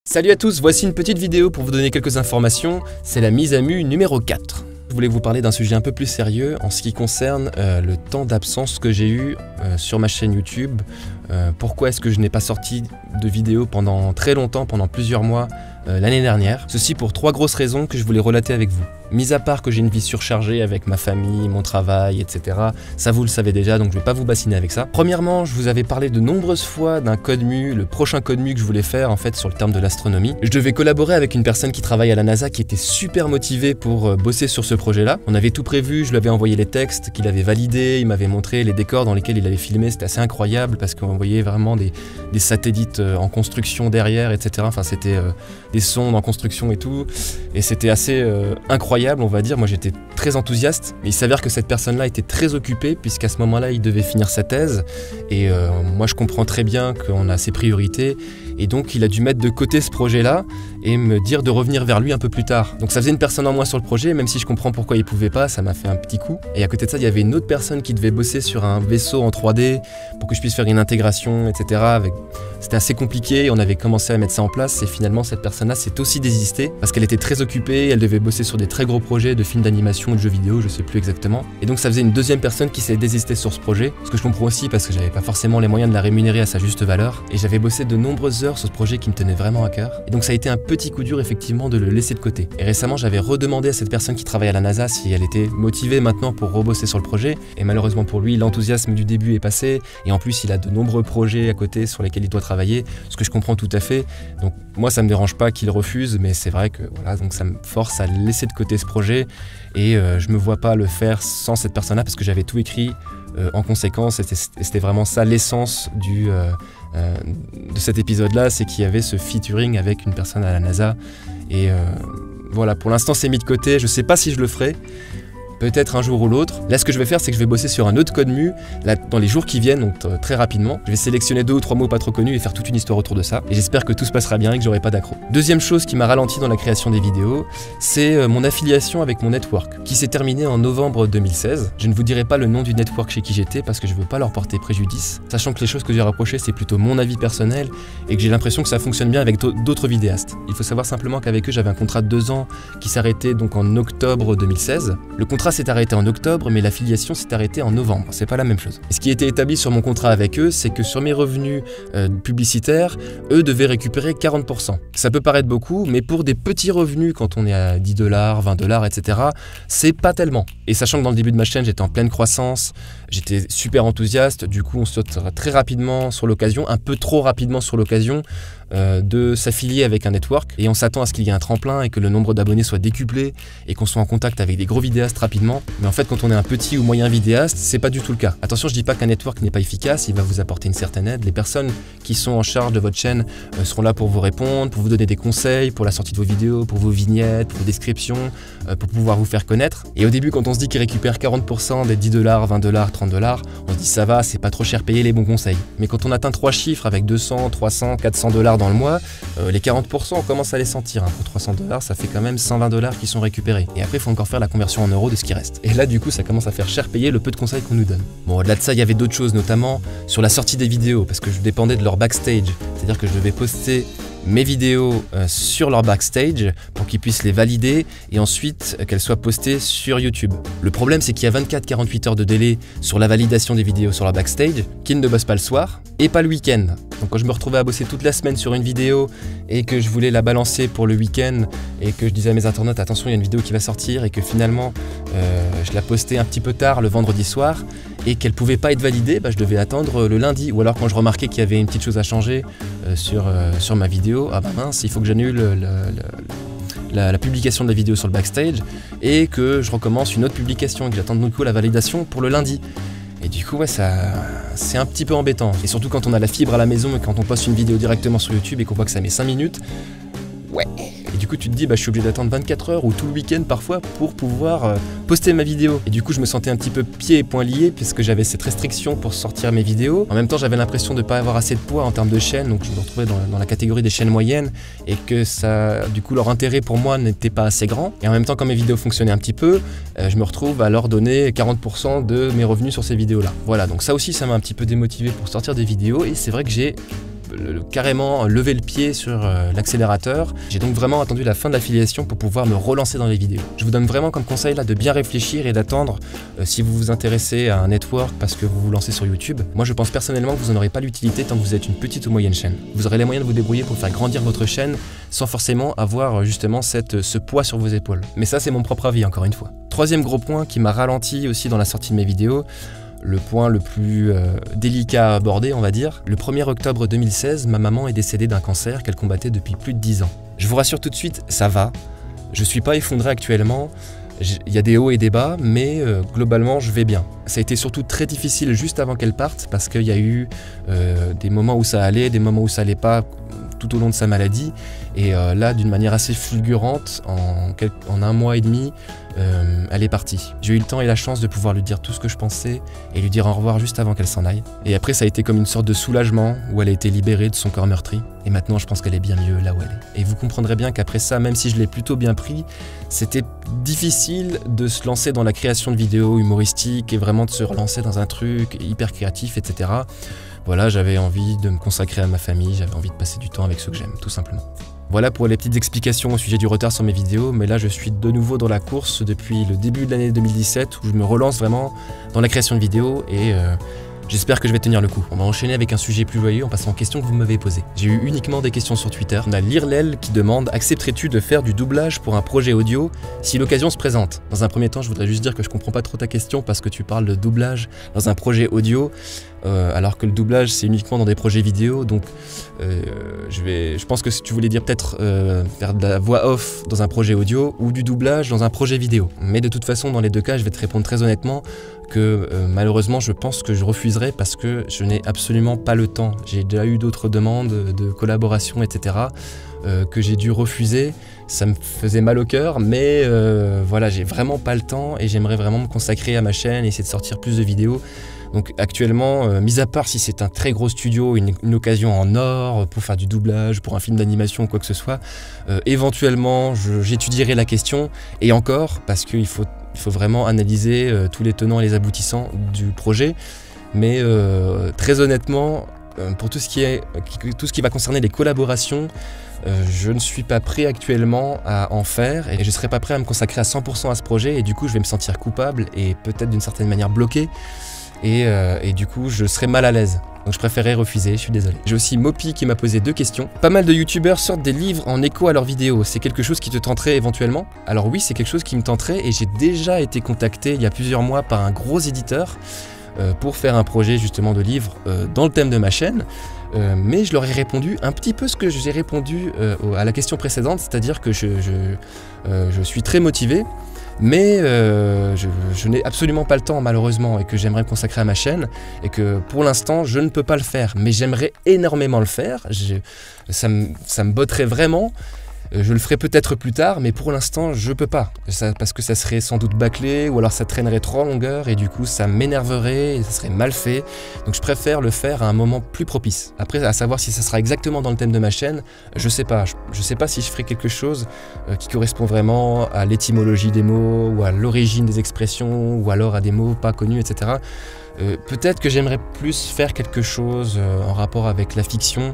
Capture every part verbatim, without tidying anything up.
Salut à tous, voici une petite vidéo pour vous donner quelques informations, c'est la mise à mu numéro quatre. Je voulais vous parler d'un sujet un peu plus sérieux en ce qui concerne euh, le temps d'absence que j'ai eu euh, sur ma chaîne YouTube. Euh, pourquoi est-ce que je n'ai pas sorti de vidéo pendant très longtemps, pendant plusieurs mois euh, l'année dernière. Ceci pour trois grosses raisons que je voulais relater avec vous. Mis à part que j'ai une vie surchargée avec ma famille, mon travail, et cetera. Ça vous le savez déjà, donc je ne vais pas vous bassiner avec ça. Premièrement, je vous avais parlé de nombreuses fois d'un code mu, le prochain code mu que je voulais faire en fait sur le terme de l'astronomie. Je devais collaborer avec une personne qui travaille à la NASA qui était super motivée pour bosser sur ce projet-là. On avait tout prévu, je lui avais envoyé les textes qu'il avait validés, il m'avait montré les décors dans lesquels il avait filmé, c'était assez incroyable parce qu'on voyait vraiment des, des satellites en construction derrière, et cetera. Enfin, c'était euh, des sondes en construction et tout, et c'était assez euh, incroyable. On va dire, moi j'étais très enthousiaste, mais il s'avère que cette personne-là était très occupée puisqu'à ce moment-là il devait finir sa thèse et euh, moi je comprends très bien qu'on a ses priorités et donc il a dû mettre de côté ce projet-là et me dire de revenir vers lui un peu plus tard. Donc ça faisait une personne en moins sur le projet, même si je comprends pourquoi il pouvait pas, ça m'a fait un petit coup. Et à côté de ça, il y avait une autre personne qui devait bosser sur un vaisseau en trois D pour que je puisse faire une intégration, et cetera. Avec... C'était assez compliqué, on avait commencé à mettre ça en place et finalement cette personne-là s'est aussi désistée parce qu'elle était très occupée, elle devait bosser sur des très gros projets de films d'animation ou de jeux vidéo, je sais plus exactement. Et donc ça faisait une deuxième personne qui s'est désistée sur ce projet, ce que je comprends aussi parce que j'avais pas forcément les moyens de la rémunérer à sa juste valeur et j'avais bossé de nombreuses heures sur ce projet qui me tenait vraiment à cœur. Et donc ça a été un petit coup dur effectivement de le laisser de côté. Et récemment j'avais redemandé à cette personne qui travaille à la NASA si elle était motivée maintenant pour rebosser sur le projet et malheureusement pour lui l'enthousiasme du début est passé et en plus il a de nombreux projets à côté sur lesquels il doit travailler, ce que je comprends tout à fait. Donc moi ça me dérange pas qu'il refuse, mais c'est vrai que voilà, donc ça me force à laisser de côté ce projet et euh, je me vois pas le faire sans cette personne-là parce que j'avais tout écrit euh, en conséquence et c'était vraiment ça l'essence du euh, euh, de cet épisode-là, c'est qu'il y avait ce featuring avec une personne à la NASA et euh, voilà, pour l'instant c'est mis de côté, je sais pas si je le ferai. Peut-être un jour ou l'autre. Là, ce que je vais faire, c'est que je vais bosser sur un autre code mu là, dans les jours qui viennent, donc euh, très rapidement. Je vais sélectionner deux ou trois mots pas trop connus et faire toute une histoire autour de ça. Et j'espère que tout se passera bien et que j'aurai pas d'accro. Deuxième chose qui m'a ralenti dans la création des vidéos, c'est euh, mon affiliation avec mon network, qui s'est terminée en novembre deux mille seize. Je ne vous dirai pas le nom du network chez qui j'étais parce que je veux pas leur porter préjudice, sachant que les choses que j'ai rapprochées, c'est plutôt mon avis personnel et que j'ai l'impression que ça fonctionne bien avec d'autres vidéastes. Il faut savoir simplement qu'avec eux, j'avais un contrat de deux ans qui s'arrêtait donc en octobre deux mille seize. Le contrat s'est arrêté en octobre, mais l'affiliation s'est arrêtée en novembre, c'est pas la même chose. Et ce qui était établi sur mon contrat avec eux, c'est que sur mes revenus euh, publicitaires, eux devaient récupérer quarante pour cent. Ça peut paraître beaucoup, mais pour des petits revenus, quand on est à dix dollars, vingt dollars, et cetera, c'est pas tellement. Et sachant que dans le début de ma chaîne, j'étais en pleine croissance, j'étais super enthousiaste, du coup on saute très rapidement sur l'occasion, un peu trop rapidement sur l'occasion, Euh, de s'affilier avec un network et on s'attend à ce qu'il y ait un tremplin et que le nombre d'abonnés soit décuplé et qu'on soit en contact avec des gros vidéastes rapidement. Mais en fait, quand on est un petit ou moyen vidéaste, c'est pas du tout le cas. Attention, je dis pas qu'un network n'est pas efficace, il va vous apporter une certaine aide. Les personnes qui sont en charge de votre chaîne euh, seront là pour vous répondre, pour vous donner des conseils, pour la sortie de vos vidéos, pour vos vignettes, pour vos descriptions, euh, pour pouvoir vous faire connaître. Et au début, quand on se dit qu'ils récupèrent quarante pour cent des dix dollars, vingt dollars, trente dollars, on se dit ça va, c'est pas trop cher payer les bons conseils. Mais quand on atteint trois chiffres avec deux cents, trois cents, quatre cents dollars dans le mois, euh, les quarante pour cent on commence à les sentir. Hein. Pour trois cents dollars, ça fait quand même cent vingt dollars qui sont récupérés. Et après, il faut encore faire la conversion en euros de ce qui reste. Et là, du coup, ça commence à faire cher payer le peu de conseils qu'on nous donne. Bon, au-delà de ça, il y avait d'autres choses, notamment sur la sortie des vidéos, parce que je dépendais de leur backstage. C'est-à-dire que je devais poster mes vidéos euh, sur leur backstage pour qu'ils puissent les valider et ensuite euh, qu'elles soient postées sur YouTube. Le problème, c'est qu'il y a vingt-quatre à quarante-huit heures de délai sur la validation des vidéos sur leur backstage, qu'ils ne bossent pas le soir et pas le week-end. Donc quand je me retrouvais à bosser toute la semaine sur une vidéo et que je voulais la balancer pour le week-end et que je disais à mes internautes attention, il y a une vidéo qui va sortir et que finalement euh, je la postais un petit peu tard le vendredi soir et qu'elle pouvait pas être validée, bah, je devais attendre le lundi. Ou alors quand je remarquais qu'il y avait une petite chose à changer euh, sur, euh, sur ma vidéo, ah bah mince, il faut que j'annule le, le, le, la, la publication de la vidéo sur le backstage et que je recommence une autre publication et que j'attende du coup la validation pour le lundi. Et du coup, ouais, ça, c'est un petit peu embêtant. Et surtout quand on a la fibre à la maison et quand on poste une vidéo directement sur YouTube et qu'on voit que ça met cinq minutes, ouais. Et du coup, tu te dis, bah, je suis obligé d'attendre vingt-quatre heures ou tout le week-end parfois pour pouvoir euh, poster ma vidéo. Et du coup, je me sentais un petit peu pieds et poings liés puisque j'avais cette restriction pour sortir mes vidéos. En même temps, j'avais l'impression de ne pas avoir assez de poids en termes de chaînes, donc je me retrouvais dans, dans la catégorie des chaînes moyennes et que ça, du coup, leur intérêt pour moi n'était pas assez grand. Et en même temps, quand mes vidéos fonctionnaient un petit peu, euh, je me retrouve à leur donner quarante pour cent de mes revenus sur ces vidéos-là. Voilà, donc ça aussi, ça m'a un petit peu démotivé pour sortir des vidéos et c'est vrai que j'ai le, le, carrément levé le pied sur euh, l'accélérateur. J'ai donc vraiment attendu la fin de l'affiliation pour pouvoir me relancer dans les vidéos. Je vous donne vraiment comme conseil là de bien réfléchir et d'attendre euh, si vous vous intéressez à un network parce que vous vous lancez sur YouTube. Moi je pense personnellement que vous n'en aurez pas l'utilité tant que vous êtes une petite ou moyenne chaîne. Vous aurez les moyens de vous débrouiller pour faire grandir votre chaîne sans forcément avoir justement cette, ce poids sur vos épaules. Mais ça c'est mon propre avis encore une fois. Troisième gros point qui m'a ralenti aussi dans la sortie de mes vidéos, le point le plus euh, délicat à aborder, on va dire. Le premier octobre deux mille seize, ma maman est décédée d'un cancer qu'elle combattait depuis plus de dix ans. Je vous rassure tout de suite, ça va. Je suis pas effondré actuellement. Il y a des hauts et des bas, mais euh, globalement, je vais bien. Ça a été surtout très difficile juste avant qu'elle parte parce qu'il y a eu euh, des moments où ça allait, des moments où ça allait pas tout au long de sa maladie. Et euh, là, d'une manière assez fulgurante, en, quelques, en un mois et demi, euh, elle est partie. J'ai eu le temps et la chance de pouvoir lui dire tout ce que je pensais et lui dire au revoir juste avant qu'elle s'en aille. Et après, ça a été comme une sorte de soulagement où elle a été libérée de son corps meurtri. Et maintenant, je pense qu'elle est bien mieux là où elle est. Et vous comprendrez bien qu'après ça, même si je l'ai plutôt bien pris, c'était difficile de se lancer dans la création de vidéos humoristiques et vraiment de se relancer dans un truc hyper créatif, et cetera. Voilà, j'avais envie de me consacrer à ma famille, j'avais envie de passer du temps avec ceux que j'aime, tout simplement. Voilà pour les petites explications au sujet du retard sur mes vidéos, mais là je suis de nouveau dans la course depuis le début de l'année deux mille dix-sept où je me relance vraiment dans la création de vidéos et euh, j'espère que je vais tenir le coup. On va enchaîner avec un sujet plus joyeux en passant aux questions que vous m'avez posées. J'ai eu uniquement des questions sur Twitter. On a Lirlel qui demande « Accepterais-tu de faire du doublage pour un projet audio si l'occasion se présente ?» Dans un premier temps, je voudrais juste dire que je comprends pas trop ta question parce que tu parles de doublage dans un projet audio. Euh, alors que le doublage c'est uniquement dans des projets vidéo, donc euh, je, vais, je pense que si tu voulais dire peut-être euh, faire de la voix off dans un projet audio ou du doublage dans un projet vidéo. Mais de toute façon dans les deux cas je vais te répondre très honnêtement que euh, malheureusement je pense que je refuserai parce que je n'ai absolument pas le temps. J'ai déjà eu d'autres demandes de collaboration et cetera euh, que j'ai dû refuser. Ça me faisait mal au cœur mais euh, voilà, j'ai vraiment pas le temps et j'aimerais vraiment me consacrer à ma chaîne et essayer de sortir plus de vidéos. Donc actuellement, euh, mis à part si c'est un très gros studio, une, une occasion en or pour faire du doublage, pour un film d'animation ou quoi que ce soit, euh, éventuellement j'étudierai la question et encore parce qu'il faut, il faut vraiment analyser euh, tous les tenants et les aboutissants du projet. Mais euh, très honnêtement, euh, pour tout ce, qui est, tout ce qui va concerner les collaborations, euh, je ne suis pas prêt actuellement à en faire et je ne serai pas prêt à me consacrer à cent pour cent à ce projet et du coup je vais me sentir coupable et peut-être d'une certaine manière bloqué. Et, euh, et du coup je serais mal à l'aise. Donc je préférais refuser, je suis désolé. J'ai aussi Mopi qui m'a posé deux questions. Pas mal de youtubeurs sortent des livres en écho à leurs vidéos. C'est quelque chose qui te tenterait éventuellement? Alors oui, c'est quelque chose qui me tenterait et j'ai déjà été contacté il y a plusieurs mois par un gros éditeur euh, pour faire un projet justement de livre euh, dans le thème de ma chaîne. Euh, mais je leur ai répondu un petit peu ce que j'ai répondu euh, à la question précédente, c'est-à-dire que je, je, euh, je suis très motivé. Mais euh, je, je n'ai absolument pas le temps malheureusement et que j'aimerais me consacrer à ma chaîne et que pour l'instant je ne peux pas le faire. Mais j'aimerais énormément le faire, je, ça, me, ça me botterait vraiment. Je le ferai peut-être plus tard, mais pour l'instant, je peux pas. Ça, parce que ça serait sans doute bâclé, ou alors ça traînerait trop en longueur, et du coup, ça m'énerverait, et ça serait mal fait. Donc je préfère le faire à un moment plus propice. Après, à savoir si ça sera exactement dans le thème de ma chaîne, je sais pas. Je, je sais pas si je ferai quelque chose euh, qui correspond vraiment à l'étymologie des mots, ou à l'origine des expressions, ou alors à des mots pas connus, et cetera. Euh, peut-être que j'aimerais plus faire quelque chose euh, en rapport avec la fiction,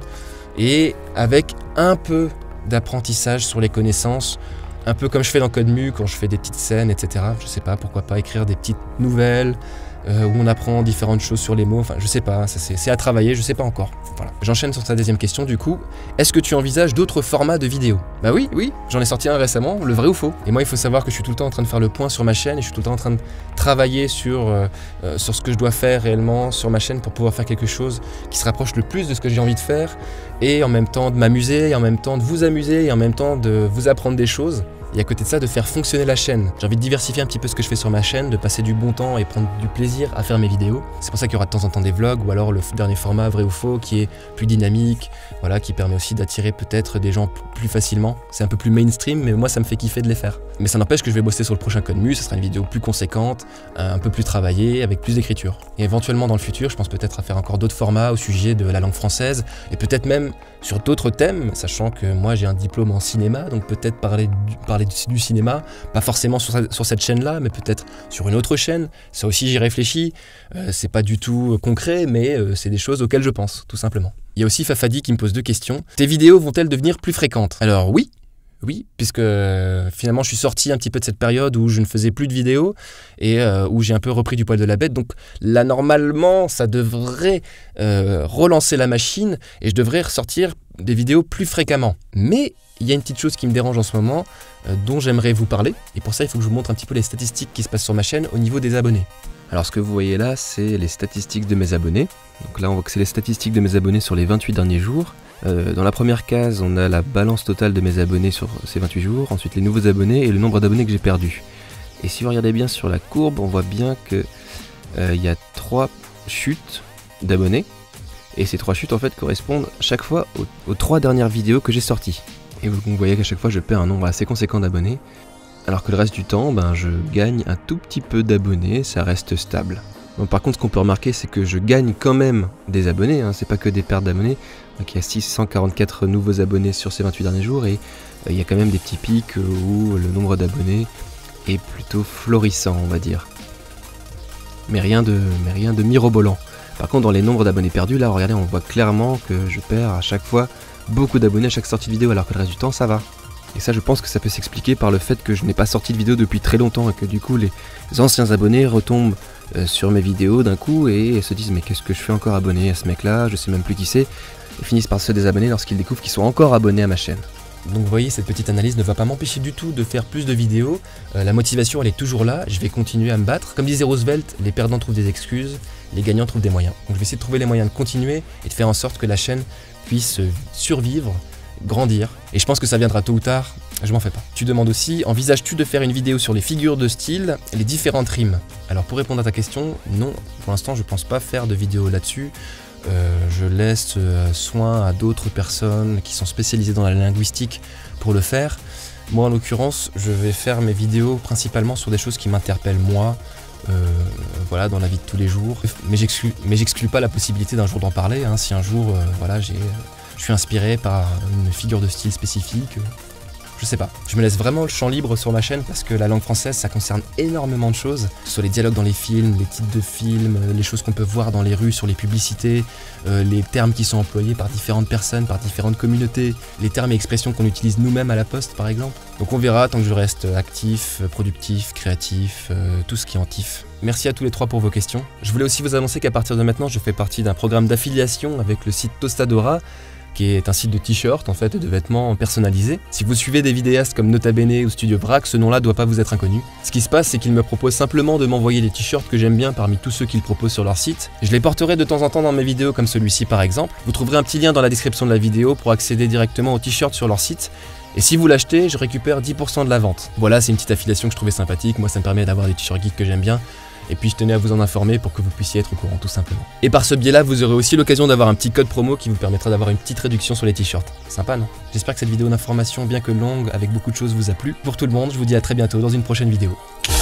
et avec un peu d'apprentissage sur les connaissances, un peu comme je fais dans Codemu quand je fais des petites scènes, et cetera. Je sais pas, pourquoi pas écrire des petites nouvelles euh, où on apprend différentes choses sur les mots, enfin je sais pas, c'est à travailler, je sais pas encore. Voilà. J'enchaîne sur ta deuxième question du coup. Est-ce que tu envisages d'autres formats de vidéos? Bah oui, oui, j'en ai sorti un récemment, le vrai ou faux. Et moi il faut savoir que je suis tout le temps en train de faire le point sur ma chaîne et je suis tout le temps en train de travailler sur, euh, euh, sur ce que je dois faire réellement sur ma chaîne pour pouvoir faire quelque chose qui se rapproche le plus de ce que j'ai envie de faire et en même temps de m'amuser, et en même temps de vous amuser, et en même temps de vous apprendre des choses. Et à côté de ça, de faire fonctionner la chaîne. J'ai envie de diversifier un petit peu ce que je fais sur ma chaîne, de passer du bon temps et prendre du plaisir à faire mes vidéos. C'est pour ça qu'il y aura de temps en temps des vlogs ou alors le dernier format vrai ou faux qui est plus dynamique, voilà, qui permet aussi d'attirer peut-être des gens plus facilement. C'est un peu plus mainstream, mais moi ça me fait kiffer de les faire. Mais ça n'empêche que je vais bosser sur le prochain Codemu, ça sera une vidéo plus conséquente, un peu plus travaillée, avec plus d'écriture. Et éventuellement dans le futur, je pense peut-être à faire encore d'autres formats au sujet de la langue française et peut-être même sur d'autres thèmes, sachant que moi j'ai un diplôme en cinéma, donc peut-être parler du, parler du cinéma, pas forcément sur, sur cette chaîne-là, mais peut-être sur une autre chaîne. Ça aussi j'y réfléchis, euh, c'est pas du tout concret, mais euh, c'est des choses auxquelles je pense, tout simplement. Il y a aussi Fafadi qui me pose deux questions. Tes vidéos vont-elles devenir plus fréquentes? Alors oui, oui, puisque euh, finalement je suis sorti un petit peu de cette période où je ne faisais plus de vidéos et euh, où j'ai un peu repris du poil de la bête. Donc là, normalement, ça devrait euh, relancer la machine et je devrais ressortir des vidéos plus fréquemment. Mais il y a une petite chose qui me dérange en ce moment, euh, dont j'aimerais vous parler. Et pour ça, il faut que je vous montre un petit peu les statistiques qui se passent sur ma chaîne au niveau des abonnés. Alors ce que vous voyez là, c'est les statistiques de mes abonnés. Donc là, on voit que c'est les statistiques de mes abonnés sur les vingt-huit derniers jours. Euh, dans la première case, on a la balance totale de mes abonnés sur ces vingt-huit jours, ensuite les nouveaux abonnés et le nombre d'abonnés que j'ai perdu. Et si vous regardez bien sur la courbe, on voit bien que euh, il y a trois chutes d'abonnés. Et ces trois chutes en fait correspondent chaque fois aux, aux trois dernières vidéos que j'ai sorties. Et vous, vous voyez qu'à chaque fois je perds un nombre assez conséquent d'abonnés. Alors que le reste du temps, ben, je gagne un tout petit peu d'abonnés, ça reste stable. Bon, par contre, ce qu'on peut remarquer, c'est que je gagne quand même des abonnés, hein, c'est pas que des pertes d'abonnés. Donc il y a six cent quarante-quatre nouveaux abonnés sur ces vingt-huit derniers jours et euh, il y a quand même des petits pics où le nombre d'abonnés est plutôt florissant, on va dire. Mais rien de, mais rien de mirobolant. Par contre, dans les nombres d'abonnés perdus, là, regardez, on voit clairement que je perds à chaque fois beaucoup d'abonnés à chaque sortie de vidéo, alors que le reste du temps, ça va. Et ça, je pense que ça peut s'expliquer par le fait que je n'ai pas sorti de vidéo depuis très longtemps et que du coup, les anciens abonnés retombent euh, sur mes vidéos d'un coup et se disent « Mais qu'est-ce que je fais encore abonné à ce mec-là? Je sais même plus qui c'est. » Et finissent par se désabonner lorsqu'ils découvrent qu'ils sont encore abonnés à ma chaîne. Donc vous voyez, cette petite analyse ne va pas m'empêcher du tout de faire plus de vidéos. Euh, la motivation, elle est toujours là. Je vais continuer à me battre. Comme disait Roosevelt, les perdants trouvent des excuses, les gagnants trouvent des moyens. Donc je vais essayer de trouver les moyens de continuer et de faire en sorte que la chaîne puisse survivre, grandir. Et je pense que ça viendra tôt ou tard, je m'en fais pas. Tu demandes aussi, envisages-tu de faire une vidéo sur les figures de style et les différentes rimes? Alors pour répondre à ta question, non, pour l'instant je pense pas faire de vidéo là-dessus. Euh, je laisse euh, soin à d'autres personnes qui sont spécialisées dans la linguistique pour le faire. Moi en l'occurrence, je vais faire mes vidéos principalement sur des choses qui m'interpellent moi, euh, voilà, dans la vie de tous les jours. Mais j'exclus, mais j'exclus pas la possibilité d'un jour d'en parler, hein, si un jour, euh, voilà, j'ai, je suis inspiré par une figure de style spécifique. Euh, Je sais pas, je me laisse vraiment le champ libre sur ma chaîne parce que la langue française ça concerne énormément de choses, que ce soit les dialogues dans les films, les titres de films, les choses qu'on peut voir dans les rues, sur les publicités, euh, les termes qui sont employés par différentes personnes, par différentes communautés, les termes et expressions qu'on utilise nous-mêmes à la poste par exemple. Donc on verra tant que je reste actif, productif, créatif, euh, tout ce qui est en tif. Merci à tous les trois pour vos questions. Je voulais aussi vous annoncer qu'à partir de maintenant je fais partie d'un programme d'affiliation avec le site Tostadora, qui est un site de t-shirts en fait et de vêtements personnalisés. Si vous suivez des vidéastes comme Nota Bene ou Studio Vrac, ce nom-là doit pas vous être inconnu. Ce qui se passe, c'est qu'ils me proposent simplement de m'envoyer des t-shirts que j'aime bien parmi tous ceux qu'ils proposent sur leur site. Je les porterai de temps en temps dans mes vidéos comme celui-ci par exemple. Vous trouverez un petit lien dans la description de la vidéo pour accéder directement aux t-shirts sur leur site. Et si vous l'achetez, je récupère dix pour cent de la vente. Voilà, c'est une petite affiliation que je trouvais sympathique. Moi, ça me permet d'avoir des t-shirts geeks que j'aime bien. Et puis je tenais à vous en informer pour que vous puissiez être au courant tout simplement. Et par ce biais-là, vous aurez aussi l'occasion d'avoir un petit code promo qui vous permettra d'avoir une petite réduction sur les t-shirts. Sympa, non? J'espère que cette vidéo d'information, bien que longue, avec beaucoup de choses, vous a plu. Pour tout le monde, je vous dis à très bientôt dans une prochaine vidéo.